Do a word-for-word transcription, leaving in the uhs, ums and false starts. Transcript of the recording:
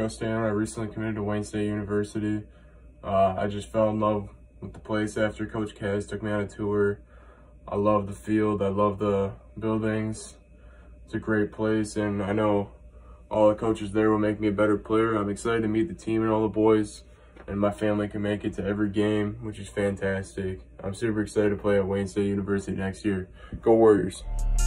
Castellano. I recently committed to Wayne State University. Uh, I just fell in love with the place after Coach Kaz took me on a tour. I love the field. I love the buildings. It's a great place, and I know all the coaches there will make me a better player. I'm excited to meet the team and all the boys, and my family can make it to every game, which is fantastic. I'm super excited to play at Wayne State University next year. Go Warriors!